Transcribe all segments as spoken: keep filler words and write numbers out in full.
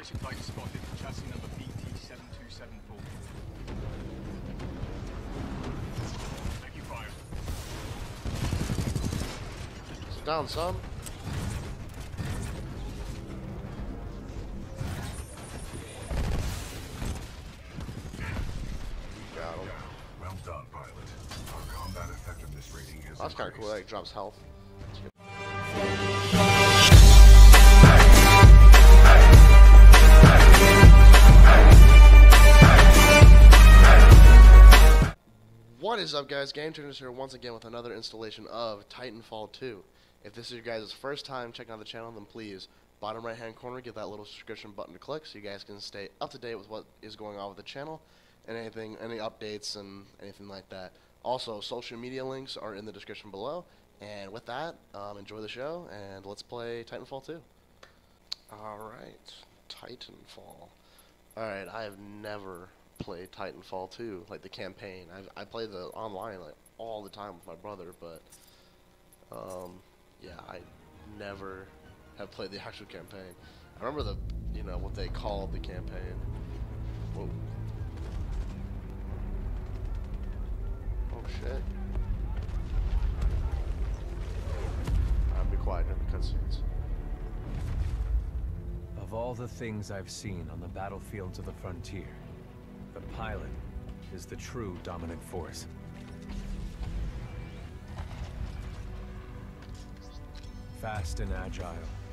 Basic flight spotted. Chassis number B T seven two seven four. Thank you, fire. It's down, son. Got him. Well done, pilot. Our combat effectiveness rating is That's kind of cool. That like, drops health. What is up, guys? Game Tuners here once again with another installation of Titanfall two. If this is your guys' first time checking out the channel, then please, bottom right hand corner, give that little subscription button to click so you guys can stay up to date with what is going on with the channel and anything, any updates and anything like that. Also, social media links are in the description below. And with that, um, enjoy the show and let's play Titanfall two. Alright, Titanfall. Alright, I have never played Titanfall two, like the campaign. I I play the online like all the time with my brother, but um, yeah, I never have played the actual campaign. I remember the, you know, what they called the campaign. Whoa. Oh shit. I'll be quiet in the cutscenes. Of all the things I've seen on the battlefields of the frontier, the pilot is the true dominant force. Fast and agile.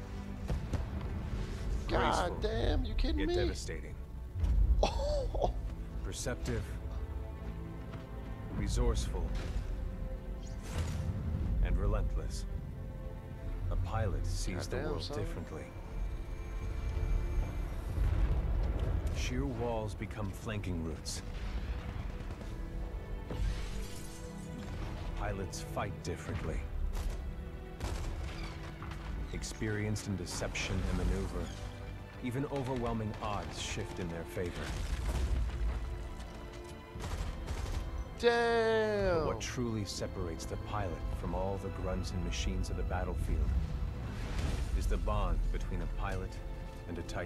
God Graceful, damn, you kidding yet me? devastating. Oh. Perceptive. Resourceful. And relentless. A pilot sees the Goddamn, world son. differently. Sheer walls become flanking routes. Pilots fight differently. Experienced in deception and maneuver, even overwhelming odds shift in their favor. Damn! But what truly separates the pilot from all the grunts and machines of the battlefield is the bond between a pilot and a Titan.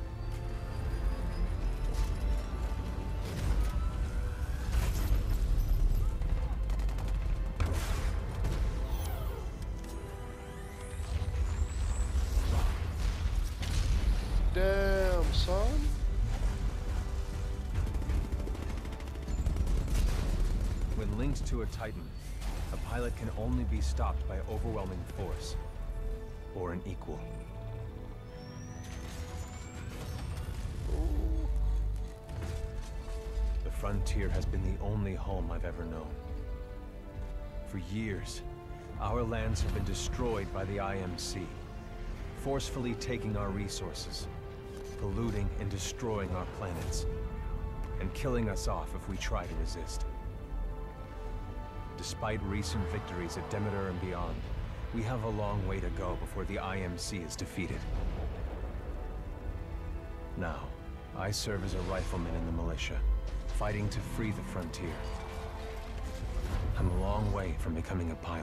Damn, son. When linked to a Titan, a pilot can only be stopped by overwhelming force, or an equal. Ooh. The frontier has been the only home I've ever known. For years, our lands have been destroyed by the I M C, forcefully taking our resources, polluting and destroying our planets, and killing us off if we try to resist. Despite recent victories at Demeter and beyond, we have a long way to go before the I M C is defeated. Now, I serve as a rifleman in the militia, fighting to free the frontier. I'm a long way from becoming a pilot.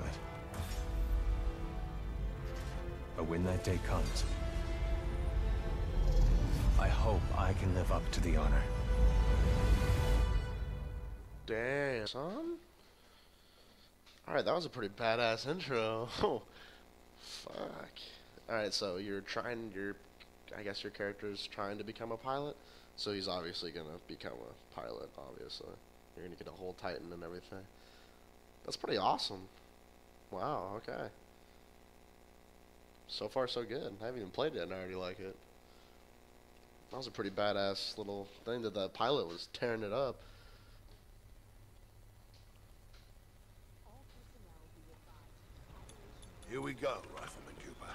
But when that day comes, I hope I can live up to the honor. Damn, son. Alright, that was a pretty badass intro. Oh, fuck. Alright, so you're trying, you're, I guess your character's trying to become a pilot, so he's obviously gonna become a pilot, obviously. You're gonna get a whole Titan and everything. That's pretty awesome. Wow, okay. So far, so good. I haven't even played it and I already like it. That was a pretty badass little thing that the pilot was tearing it up. Here we go, Rifleman Cooper.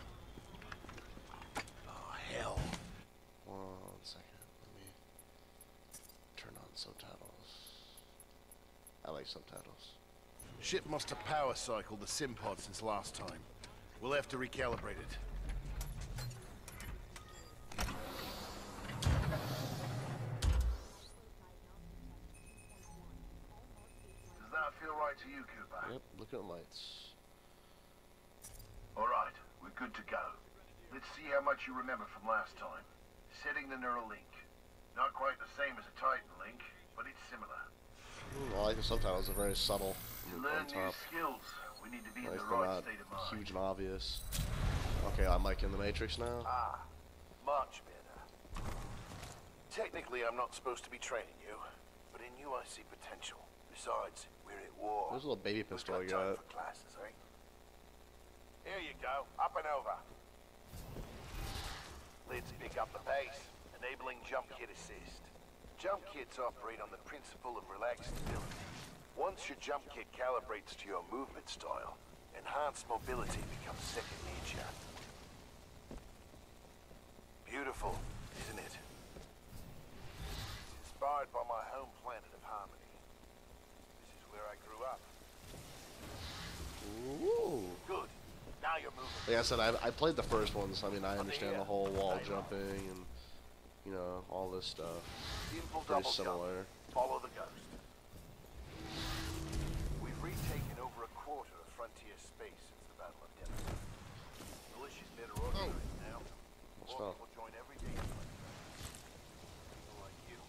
Oh, hell. One second. Let me turn on subtitles. I like subtitles. Ship must have power cycled the sim pod since last time. We'll have to recalibrate it. Does that feel right to you, Cooper? Yep, look at the lights. All right, we're good to go. Let's see how much you remember from last time. Setting the neural link. Not quite the same as a Titan link, but it's similar. Ooh, I like the subtitles. They're very subtle To on learn new top. skills, we need to be At in the least they're right not state of mind. huge and obvious. Okay, I'm like in the Matrix now. Ah, much better. Technically, I'm not supposed to be training you, but in you I see potential. Besides, we're at war. There's a little baby pistol I We've got time got. for classes, eh? Here you go, up and over. Let's pick up the pace, enabling jump kit assist. Jump kits operate on the principle of relaxed stability. Once your jump kit calibrates to your movement style, enhanced mobility becomes second nature. Beautiful, isn't it? It's inspired by my home planet of Harmony. This is where I grew up. Ooh. Good. Now you're moving. Like I said, I, I played the first one, so I mean, I understand the whole wall jumping and, you know, all this stuff. Simple Pretty double similar. jump. Follow the ghost. We've retaken over a quarter of frontier space since the Battle of Denver. Militia's better organized now. What's More up? people join every day. People like you.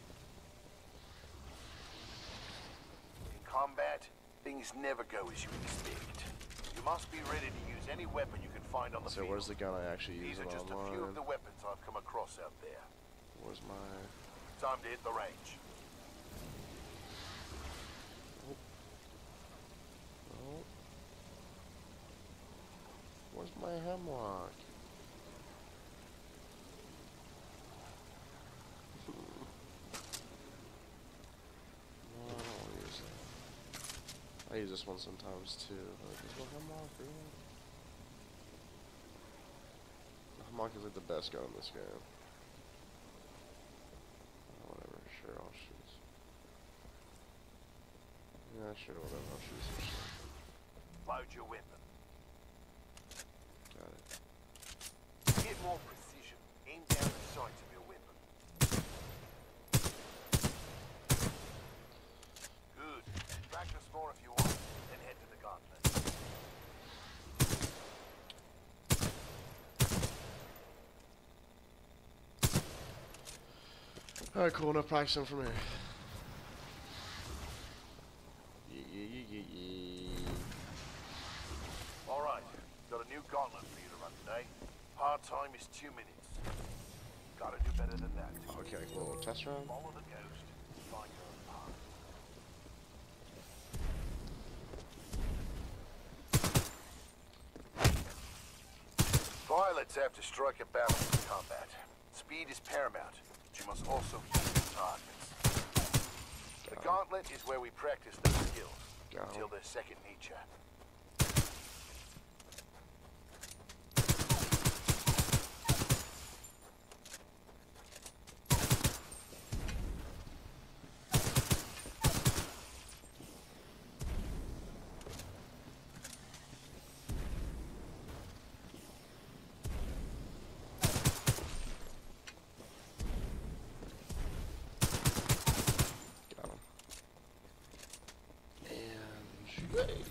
In combat, things never go as you expect. You must be ready to use any weapon you can find on the So field. where's the gun I actually use These it are just a few of online? the weapons I've come across out there. Where's my... Time to hit the range. Oh. Where's my hemlock? No, I don't want to use that. I use this one sometimes too. Like, is my hemlock really? The hemlock is like the best gun in this game. Oh, whatever, sure, I'll shoot. Yeah, sure, whatever, I'll shoot some shit. Load your weapon. Got it. Get more precision. Aim down the sights of your weapon. Good. Practice more if you want, then head to the gauntlet. Alright, cool, enough practicing for me. Yeah, yeah, yeah, yeah, yeah. Alright, got a new gauntlet for you to run today. Hard time is two minutes. Gotta do better than that. Okay, cool. Test run? Follow the ghost. Find your own path. Pilots have to strike a balance in combat. Speed is paramount, but you must also hit your targets. The gauntlet is where we practice those skills Got 'em. until they're second nature. Got him. And shoot.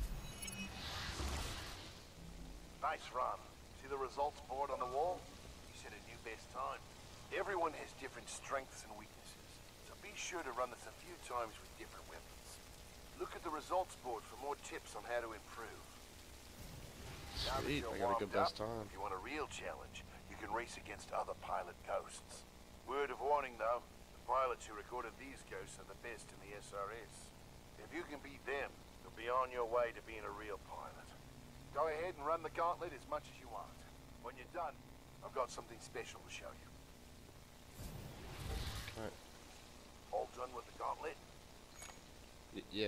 Nice run. See the results board on the wall? You set a new best time. Everyone has different strengths and weaknesses, so be sure to run this a few times with different weapons. Look at the results board for more tips on how to improve. Now that Sweet, you're I got a good warmed best up, time. If you want a real challenge, you can race against other pilot ghosts. Word of warning though, the pilots who recorded these ghosts are the best in the S R S. If you can beat them, you'll be on your way to being a real pilot. Go ahead and run the gauntlet as much as you want. When you're done, I've got something special to show you. Alright. All done with the gauntlet? Y yeah,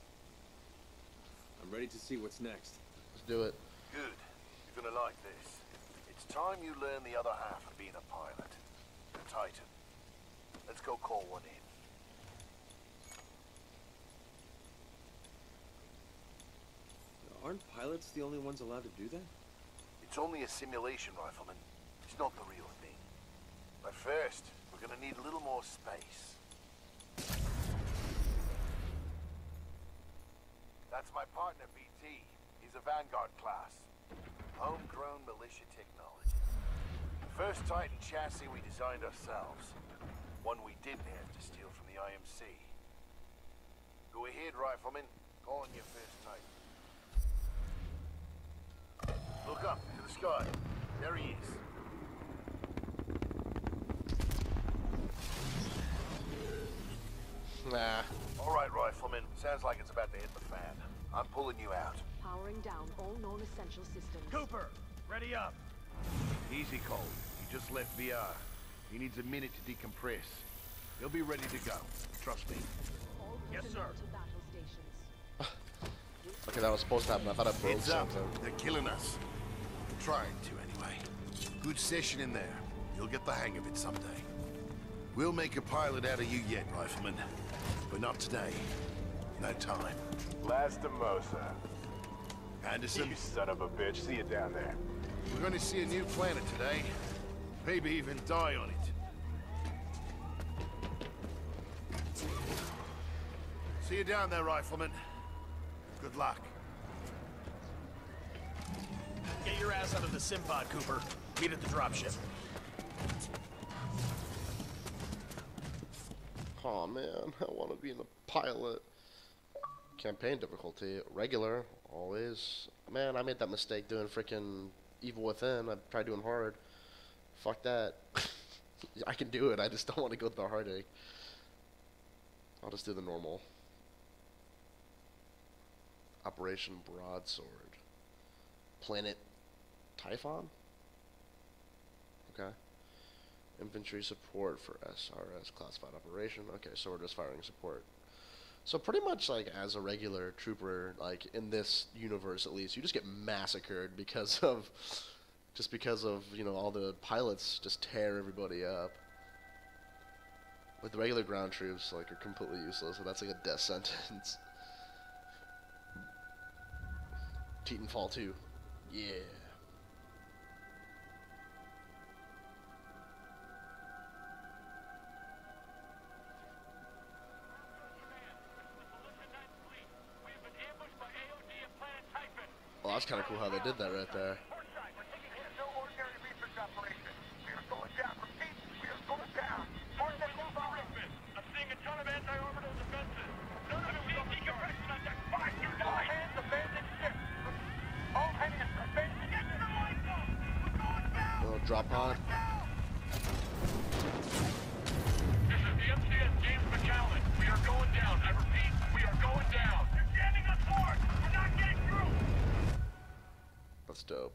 I'm ready to see what's next. let's do it. Good. You're gonna like this. It's time you learn the other half of being a pilot. The Titan. Let's go call one in. Aren't pilots the only ones allowed to do that? It's only a simulation, Rifleman. It's not the real thing. But first, we're gonna need a little more space. That's my partner, B T. He's a Vanguard class. Homegrown militia technology. First Titan chassis we designed ourselves. One we didn't have to steal from the I M C. Go ahead, Rifleman. Call on your first Titan. Look up to the sky. There he is. Nah. All right, Rifleman. Sounds like it's about to hit the fan. I'm pulling you out. Powering down all known essential systems. Cooper, ready up. Easy, Cole. He just left V R. He needs a minute to decompress. He'll be ready to go. Trust me. All Yes, personnel sir. to battle stations. Okay, that was supposed to happen. I thought I broke Heads up. something. They're killing us. Trying to, anyway. Good session in there. You'll get the hang of it someday. We'll make a pilot out of you yet, Rifleman. But not today. No time. Lastimosa. Anderson, You son of a bitch. See you down there. we're going to see a new planet today. Maybe even die on it. See you down there, Rifleman. Good luck. Get your ass out of the sim pod, Cooper. Meet at the dropship. Oh man, I want to be in the pilot. Campaign difficulty, regular, always. Man, I made that mistake doing freaking Evil Within. I tried doing hard. Fuck that. I can do it, I just don't want to go through the heartache. I'll just do the normal. Operation Broadsword. Planet Typhon? Okay. Infantry support for S R S classified operation. Okay, so we're just firing support. So pretty much like as a regular trooper, like in this universe at least, you just get massacred because of, just because of, you know, all the pilots just tear everybody up. With the regular ground troops, like, are completely useless, so that's like a death sentence. Titanfall two. Yeah. Well, that's kind of cool how they did that right there. Little drop pod. This is the M C S James McCallan. We are going down. I repeat, we are going down. You're standing on board. We're not getting through. That's dope.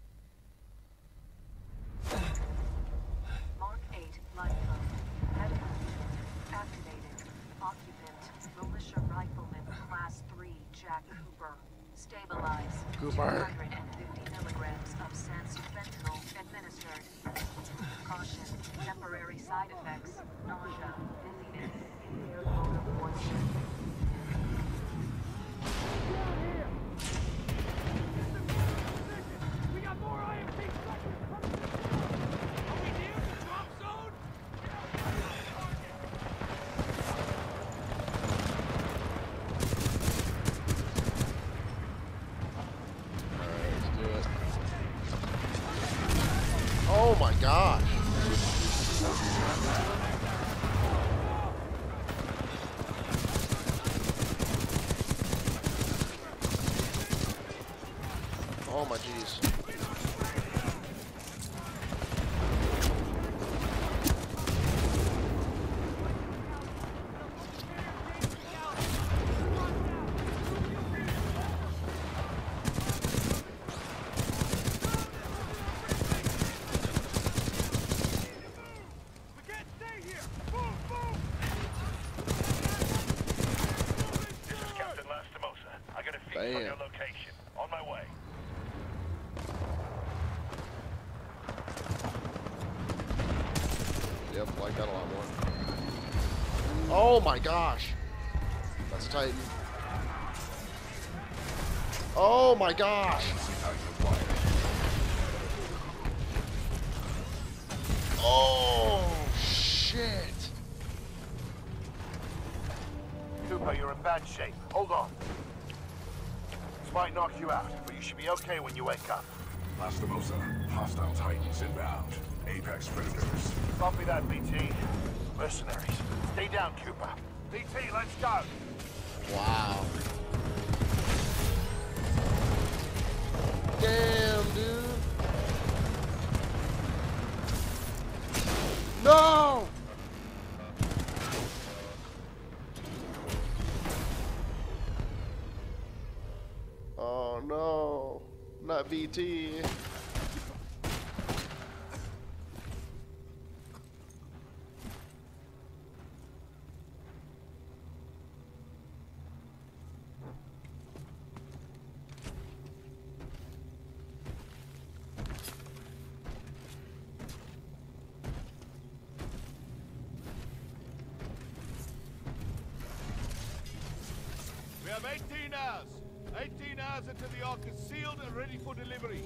Mark eight, light code. Headcount activated. Occupant, militia rifleman, class three, Jack Cooper. Stabilize. Cooper. two hundred fifty milligrams of fentanyl administered. Caution, temporary side effects, nausea, dizziness, impaired motor coordination. We got more I M P suckers coming. Are we near the drop zone? Alright, let's do it. Oh my gosh! Oh my jeez. We can't stay here. Move, move. This is Captain Lastimosa. I got a feed Damn. from your location. On my way. Yep, like that a lot more. Oh my gosh! That's Titan. Oh my gosh! Oh shit! Cooper, you're in bad shape. Hold on. This might knock you out, but you should be okay when you wake up. Lastimosa, hostile Titans inbound. Apex Predators. Copy that, B T. Mercenaries. Stay down, Cooper. B T, let's go. Wow. Damn, dude. No! Oh no, not B T. We have eighteen hours. eighteen hours until the Ark is sealed and ready for delivery.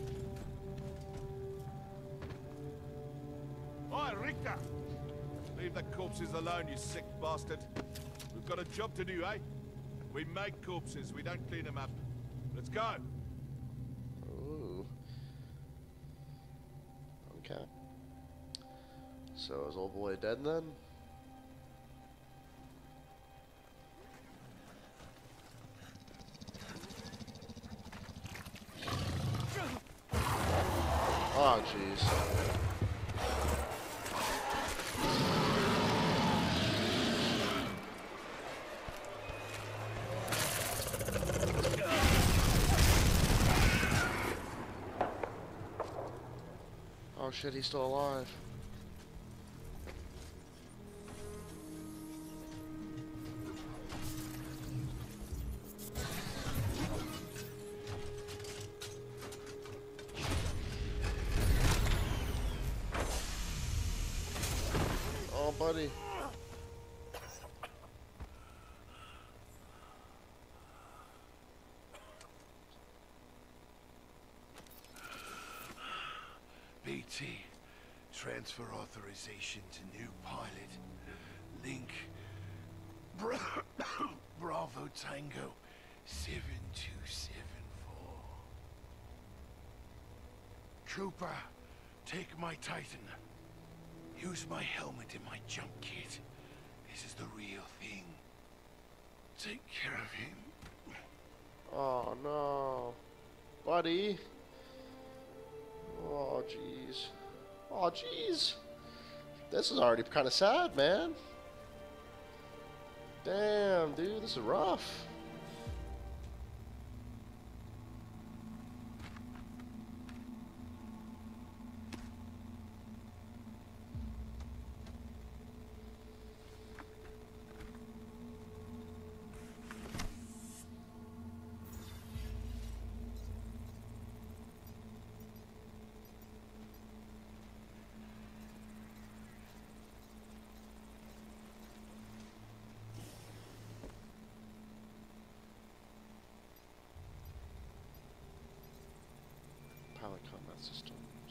Oi, Richter! Leave the corpses alone, you sick bastard. We've got a job to do, eh? We make corpses, we don't clean them up. Let's go! Ooh. Okay. So is old boy dead then? Oh, jeez. Oh shit, he's still alive. Oh, buddy. B T, transfer authorization to new pilot. Link, Bra Bravo Tango, seven two seven four. Cooper, take my Titan. Use my helmet and my jump kit. This is the real thing. Take care of him. Oh no. Buddy. Oh jeez. Oh jeez. This is already kind of sad, man. Damn, dude, this is rough. Pilot combat systems.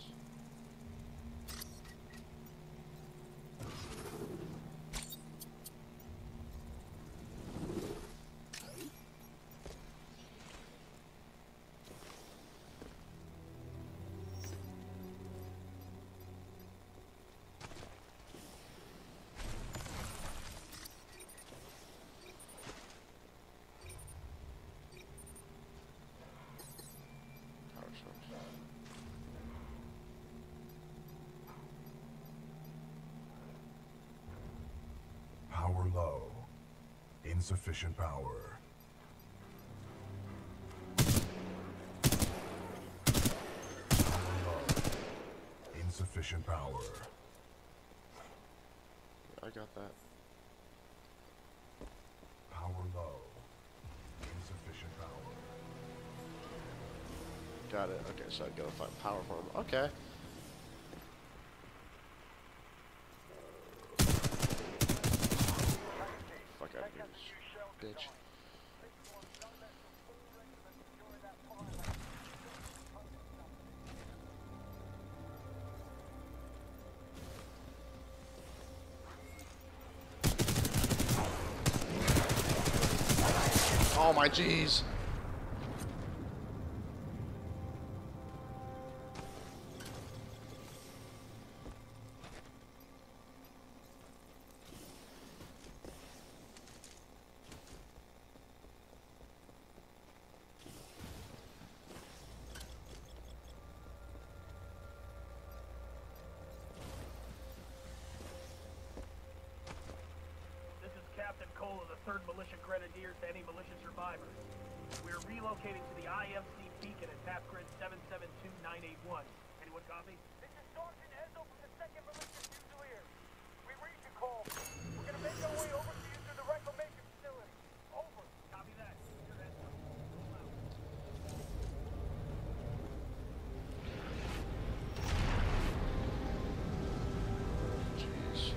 Power source. Power low. Insufficient power. Power low. Insufficient power. I got that. Power low. Insufficient power. Got it. Okay, so I gotta find power for him. Okay. Fuck out of here, bitch. Oh my jeez. third Militia Grenadiers to any militia survivors. We're relocating to the I M C beacon at Tap Grid seven seven two nine eight one. Anyone copy? This is Sergeant Ezo from the second Militia Fusiliers. We read your call. We're gonna make our way over to you through the reclamation facility. Over. Copy that. Here's Ezo. Jeez.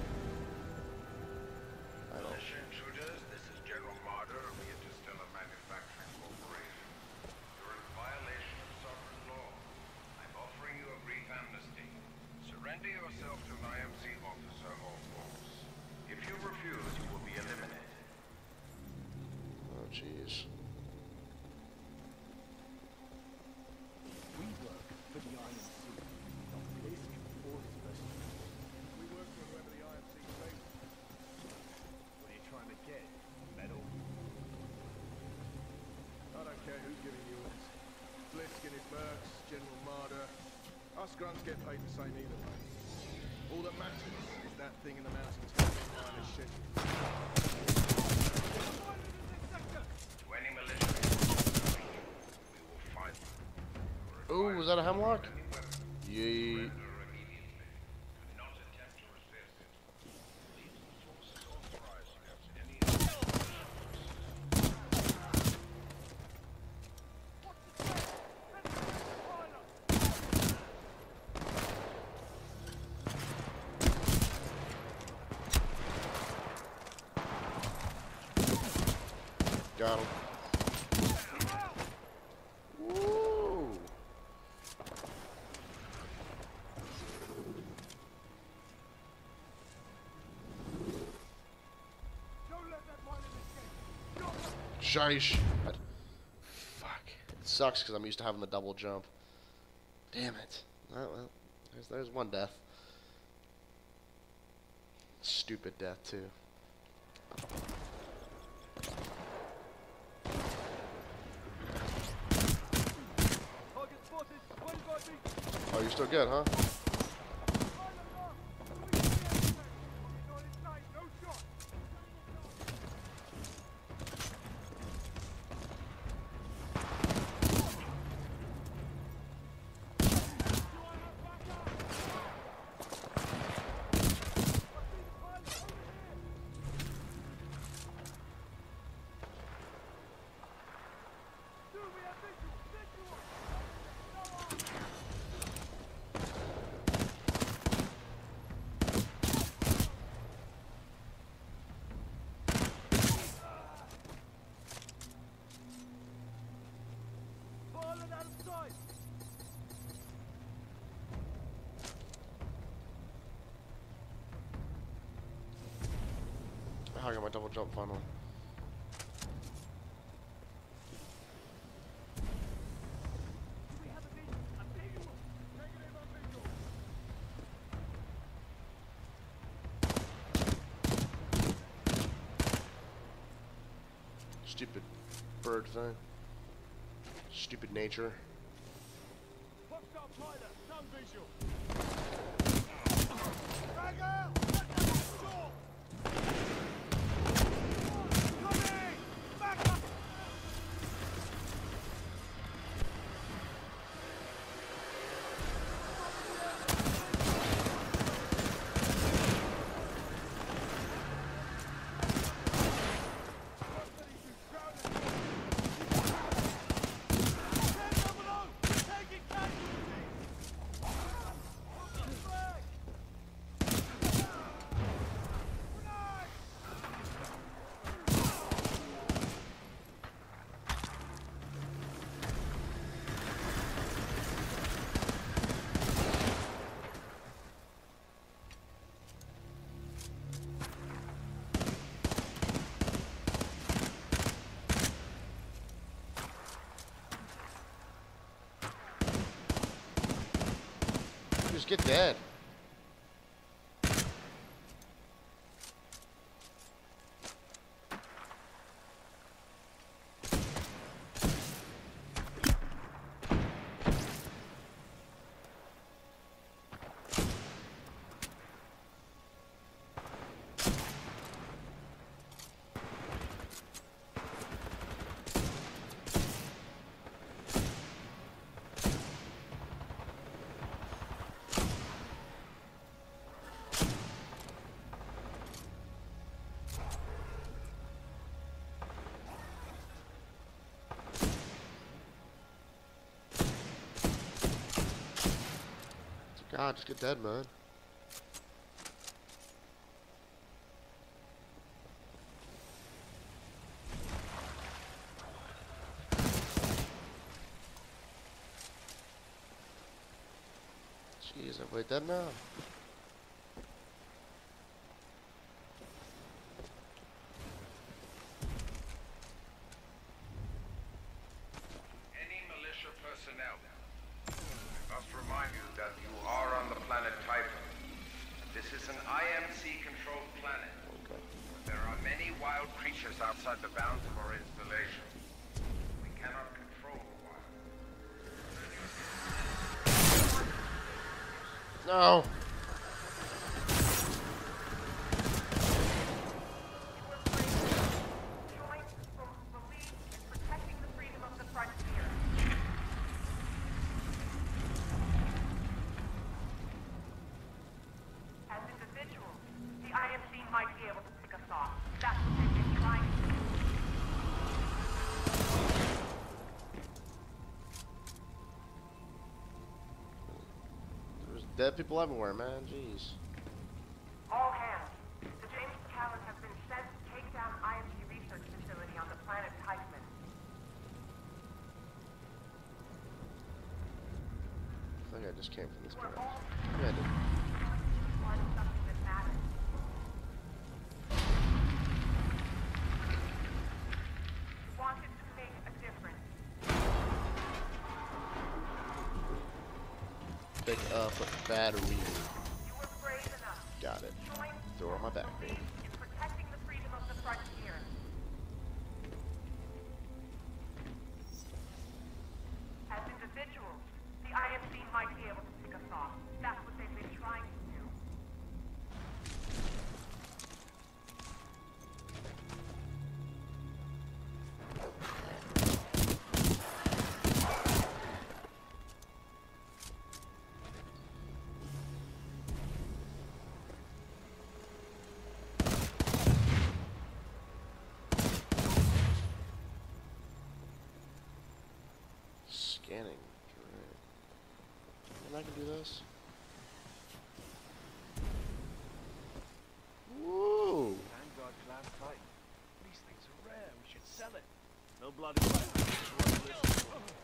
I don't. Militia intruders, this is General Marder of the Interstellar Manufacturing Corporation. You're in violation of sovereign law. I'm offering you a brief amnesty. Surrender yourself to an I M C officer or force. If you refuse, you will be eliminated. Oh, jeez. We work for the I M C. Not Blisk or his mercenaries. We work for whoever the I M C pays. What are you trying to get? Medal? I don't care who's giving you orders. Blisk and his mercs, General Marder. Us grunts get paid the same either way. All that matters is that thing in the mountains taking line of shit. To any militia intruders, we will fight them. Ooh, was that a hemlock? Yeet. Surrender immediately. Do not attempt to resist. Leave the forces authorized against any Got him. Woo! Shish. Fuck. It sucks because I'm used to having the double jump. Damn it. Oh, well, there's, there's one death. Stupid death, too. Oh, you're still good, huh? I got my double jump finally. Stupid bird thing. Stupid nature. Just get dead. God, just get dead, man. Jeez, everybody dead now? Any militia personnel, I must remind you that you are on the planet Typhon. This is an I M C-controlled planet. Okay. There are many wild creatures outside the bounds of our installation. We cannot control the wild. No. Dead people everywhere, man. Jeez. All hands. The James Callan has been sent to take down I M C research facility on the planet Typhon. I think I just came from this We're place. all Yeah, I did. part of something that matters. We wanted to make a difference. Pick up a battery. You were brave enough. Got it. Join Throw it on my back, baby. in protecting the freedom of the frontier. As individuals, the I M C might be able to pick us off. That's what they've been trying to do. Scanning. And I can do this. Woo! Vanguard class Titan. These things are rare. We should sell it. No bloody fight.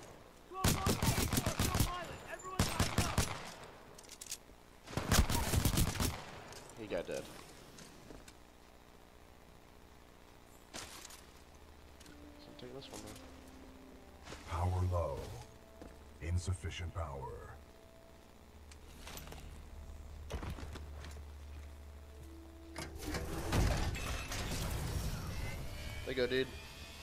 He got dead. So I'm taking this one then. Power low. Insufficient power. There you go, dude.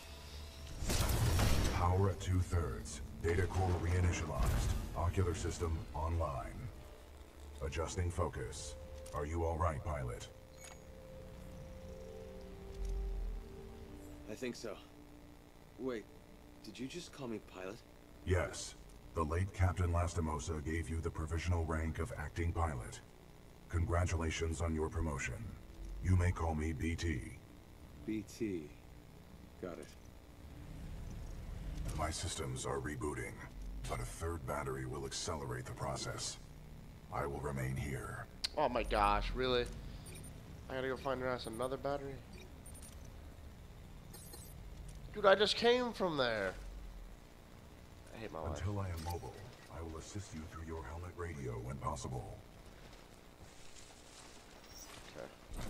Power at two-thirds. Data core reinitialized. Ocular system online. Adjusting focus. Are you all right, pilot? I think so. Wait, did you just call me pilot? Yes. The late Captain Lastimosa gave you the provisional rank of acting pilot. Congratulations on your promotion. You may call me B T. B T. Got it. My systems are rebooting, but a third battery will accelerate the process. I will remain here. Oh my gosh, really? I gotta go find your ass another battery? Dude, I just came from there. I hate my life. Until I am mobile, I will assist you through your helmet radio when possible. Okay.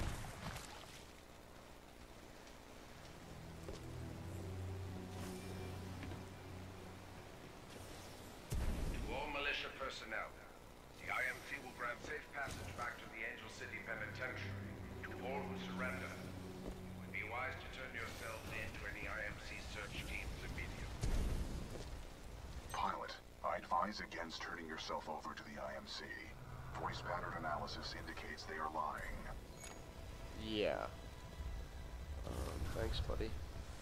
To all militia personnel, the I M C will grant safe passage back to the Angel City Penitentiary. To all who surrender, it would be wise to turn yourselves in to any I M C search teams immediately. Pilot, I advise against turning yourself over to the I M C. Voice pattern analysis indicates they are lying. Yeah. Um, thanks, buddy.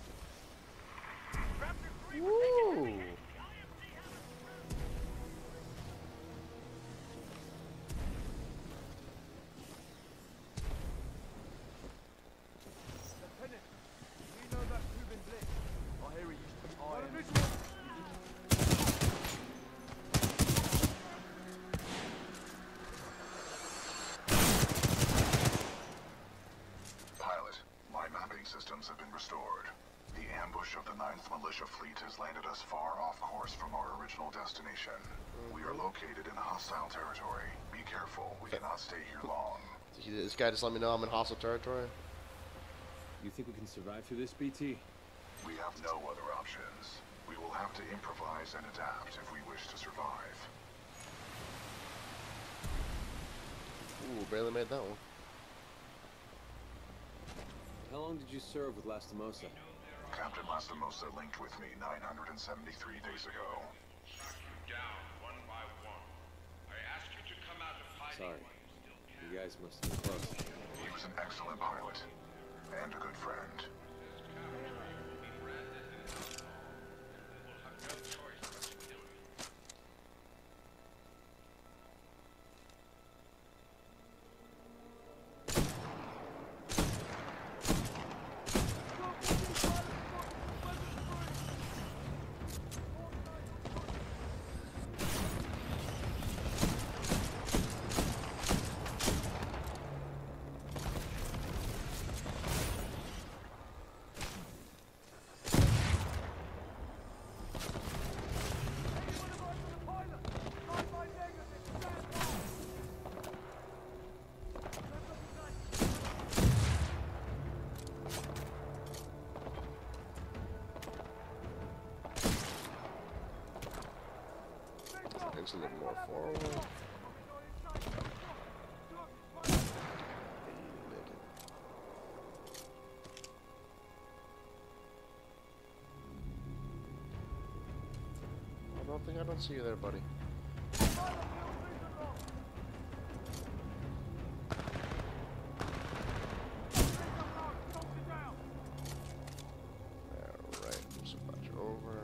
Woo! fleet has landed us far off course from our original destination. We are located in hostile territory. Be careful, we cannot stay here long. This guy just let me know I'm in hostile territory. You think we can survive through this, B T? We have no other options. We will have to improvise and adapt if we wish to survive. Ooh, barely made that one. How long did you serve with Lastimosa? Captain Lastimosa linked with me nine hundred seventy-three days ago. Down one by one. I asked you to come out of hiding. Sorry. You guys must have been close. He was an excellent pilot and a good friend. It's a little more forward. I don't think I don't see you there, buddy. Alright, so about you over.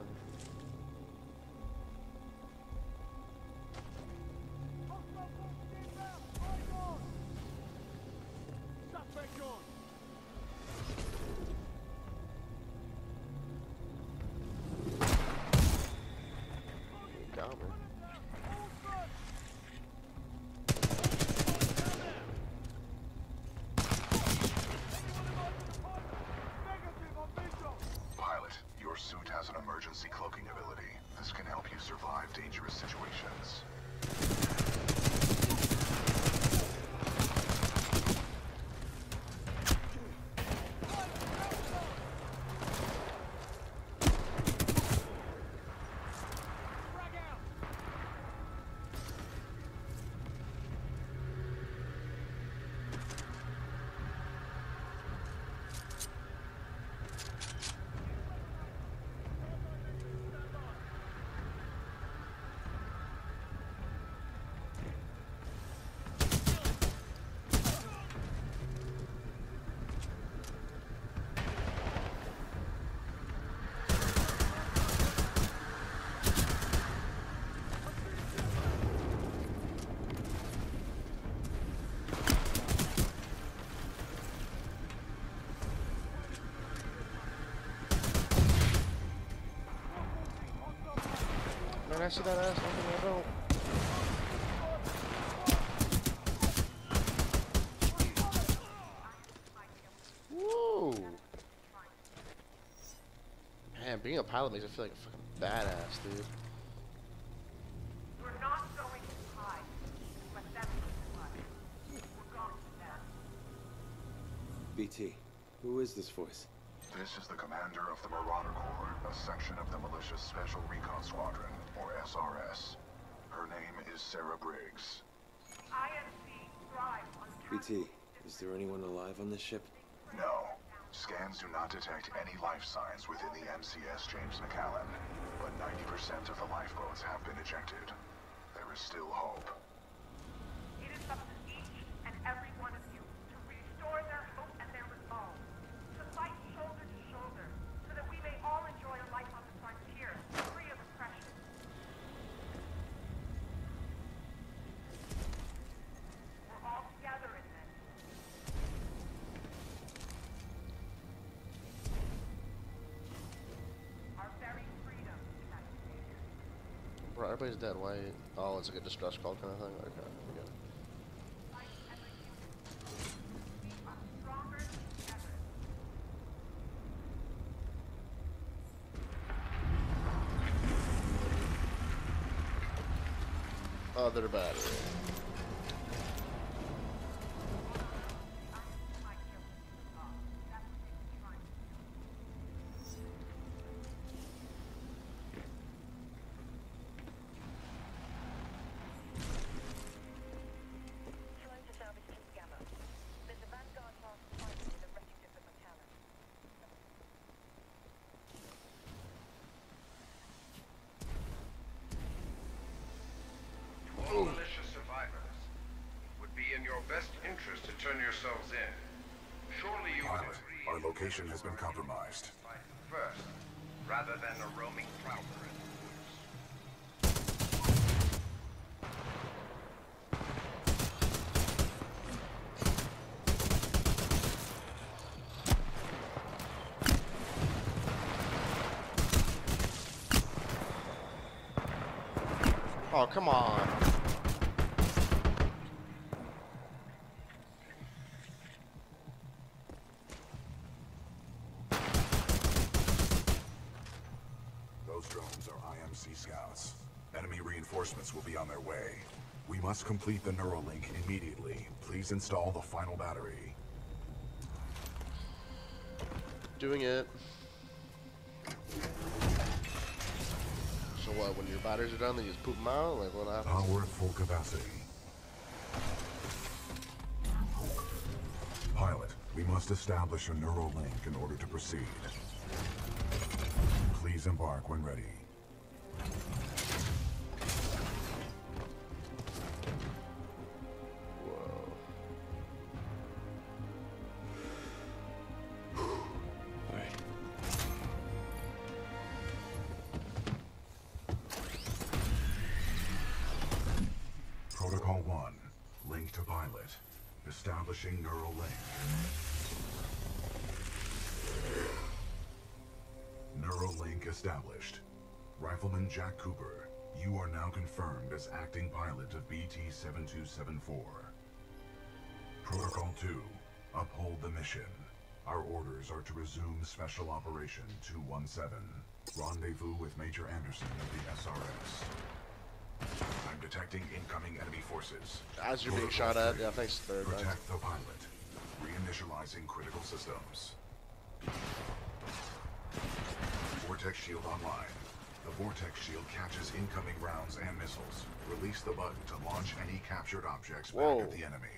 Pilot, your suit has an emergency cloaking ability. This can help you survive dangerous situations. Man, I see that ass, one thing I don't. Woo! Man, being a pilot makes me feel like a fucking badass, dude. We're not going to hide. Let them blood. We're going to them. B T, who is this voice? This is the commander of the Marauder Corps, a section of the Militia Special Recon Squadron, or S R S. Her name is Sarah Briggs. I M C thrives on B T, is there anyone alive on this ship? No. Scans do not detect any life signs within the M C S James McAllen, but ninety percent of the lifeboats have been ejected. There is still hope. It is up to each and every one of you to restore their hope and their resolve. To fight shoulder to shoulder, so that we may all enjoy a life on the frontier, free of oppression. We're all together in this. Our very freedom is at stake. Bro, everybody's dead. Why? Oh, it's like a distress call kind of thing? Okay, I get it. Fight as a unit. We are stronger together. other battery. All militia survivors, it would be in your best interest to turn yourselves in. Surely you would Pilot, agree. our location has been compromised. Fight first, rather than a roaming prowler in the woods. Oh, come on. Those drones are I M C scouts. Enemy reinforcements will be on their way. We must complete the Neuralink immediately. Please install the final battery. Doing it. So what, when your batteries are done, then you just poop them out? Like, what happens? Power at full capacity. Pilot, we must establish a Neuralink in order to proceed. Please embark when ready. Protocol one, link to pilot. Establishing neural link. Neural link established. Rifleman Jack Cooper, you are now confirmed as acting pilot of B T seven two seven four. Protocol two, uphold the mission. Our orders are to resume Special Operation two one seven. Rendezvous with Major Anderson of the S R S. I'm detecting incoming enemy forces. As you're being shot at, yeah, thanks, third. Protect Nice. the pilot. Reinitializing critical systems. Vortex shield online. The Vortex shield catches incoming rounds and missiles. Release the button to launch any captured objects back Whoa. at the enemy.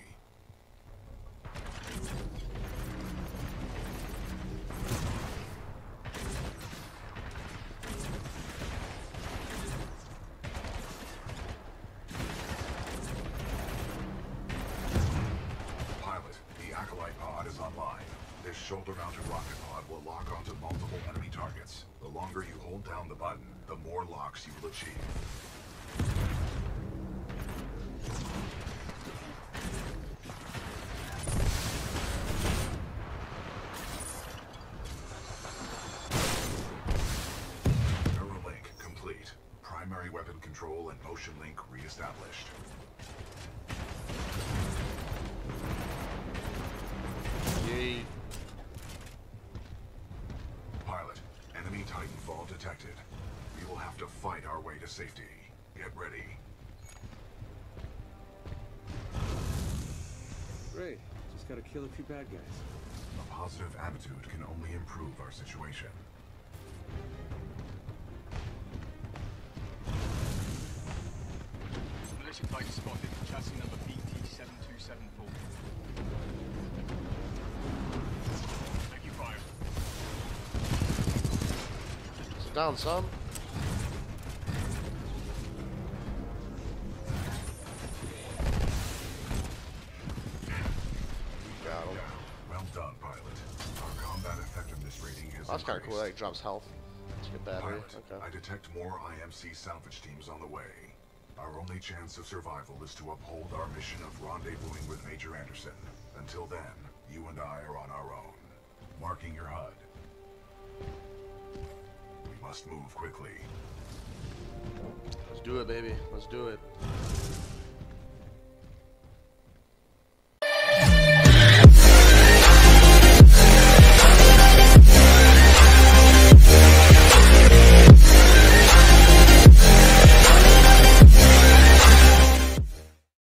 Pilot, the Acolyte pod is online. This shoulder-mounted rocket pod will lock onto multiple enemy targets. The longer you hold down the button, the more locks you will achieve. Neuralink complete. Primary weapon control and motion link re-established. Yeet. Pilot, enemy Titanfall detected. We will have to fight our way to safety. Get ready. Great. Just gotta kill a few bad guys. A positive attitude can only improve our situation. Militia type spotted. Chassis number B T seven two seven four. Taking fire. Sit down, son. Got him. Well done, pilot. Our combat effectiveness rating has That's kind of cool. increased. That drops health. That's a good battery. Pilot, Okay. I detect more I M C salvage teams on the way. Our only chance of survival is to uphold our mission of rendezvousing with Major Anderson. Until then, you and I are on our own. Marking your H U D. We must move quickly. Let's do it, baby. Let's do it.